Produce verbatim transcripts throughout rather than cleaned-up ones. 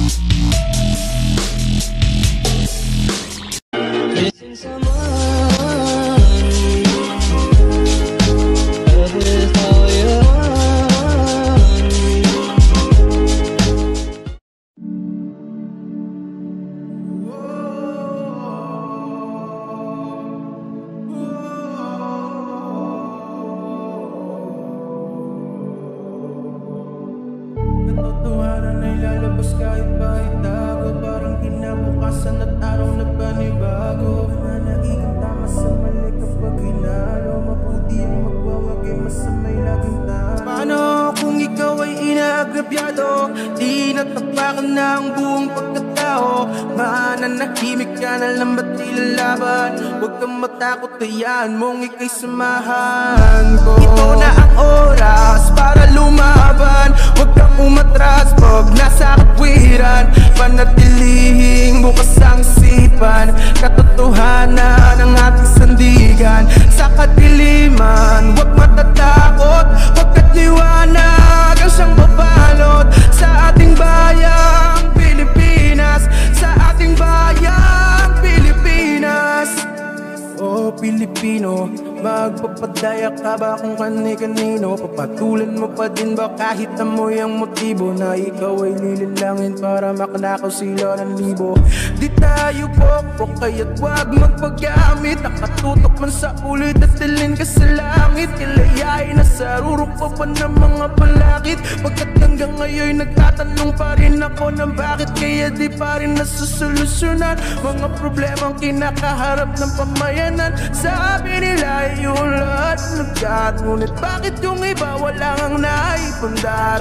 Katotohanan ay lalabas kahit pa itago. Parang kinabukasan at araw na panibago. Nananaig ang tama sa mali kapag hinalo. Mabuti ang magwawag ay masamay laging talo. Paano kung ikaw ay inaagrabyado? Di natapakan na ang buong pagkatao. Mananahimik ka na lang ba't ilalaban? Huwag kang matakot, hayaan mong ika'y samahan ko. Ito na ang oras para lumaban. Huwag kang umatras pag nasa katwiran. Panatilihing bukas ang isipan. Katotohanan ang ating sandigan. Sa kadiliman, huwag matatakot. Huwag ka't liwanag ang siyang babalot sa ating bayang Pilipinas. Sa ating bayang Pilipinas. Oh Pilipino, magpapadaya ka ba kung kani-kanino? Papatulan mo pa din ba kahit amoy ang motibo na ikaw ay lililangin para makanakaw sila ng libo? Di tayo pokpok kaya't wag magpagamit. Nakatutok man sa ulit at dilin ka sa langit. Kilayain na sa rurok pa pa ng mga balakid. Pagkat hanggang ngayon nagtatanong pa rin ako ng bakit. Kaya di pa rin nasusolusyonan mga problemang kinakaharap ng pamayanan. Sabi nila yung lahat nagkat, ngunit bakit yung iba wala ngang naipundar?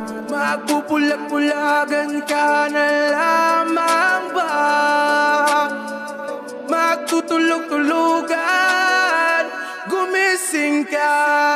Magpupulag-pulagan ka na lamang ba? Magtutulog-tulugan, gumising ka.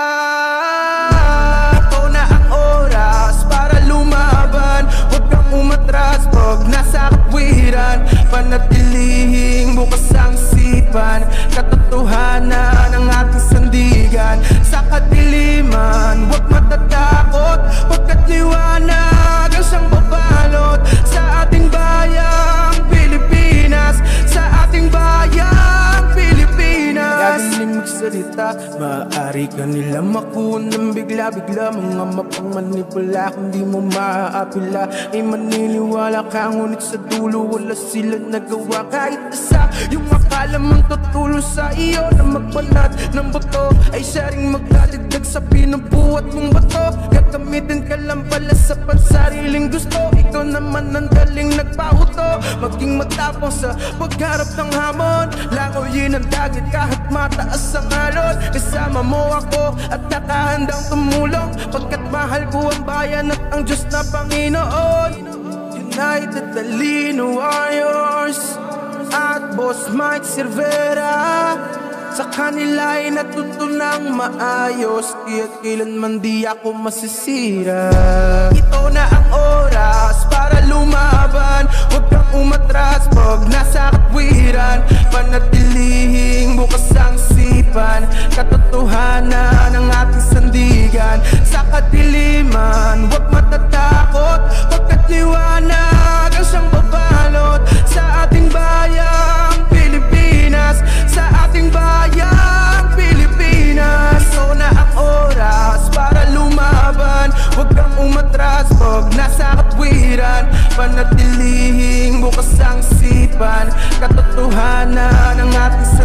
Ito na ang oras para lumaban. Huwag kang umatras pag nasa katwiran. Panatilihing bukas ang isipan. Katotohanan ang ating sandigan. Sa kadiliman, huwag matatakot. Huwag ka't liwanag ang siyang babalot sa ating bayang Pilipinas. Sa ating bayang Pilipinas. Gagaling magsalita, maaari ka nila makuha ng bigla-bigla. Mga mapangmanipula, kung di mo maaapila ay maniniwala ka, ngunit sa dulo wala sila nagawa kahit isa. Yung akala mong tutulong sa iyo na magbanat ng buto ay siya ring magdadagdag sa pinubuhat mong bato. Gagamitin ka lang pala sa pansariling gusto. Ikaw naman ang daling nagpahuto. Maging matapang sa pagharap ng hamon. Langoyin ang dagat kahit mataas ang alon. Kasama mo ako at nakahandang tumulong. Pagkat mahal ko ang bayan at ang Diyos na Panginoon. United Talino Warriors at Boss Mike Cervera. Sa kanila ay natutunang maayos, kaya't kailanman di ako masisira. Ito na ang oras para lumaban. Huwag kang umatras pag nasa katwiran. Panatilihing bukas ang isipan. Katotohanan ang ating sandigan. Sa kadiliman, huwag matatakot. Huwag ka't liwanag ang siyang babalot sa ating bayang Pilipinas. Sa ating bayang Pilipinas. Ito na ang oras para lumaban. Huwag kang umatras pag nasa katwiran. Panatilihing bukas ang isipan. Katotohanan ang ating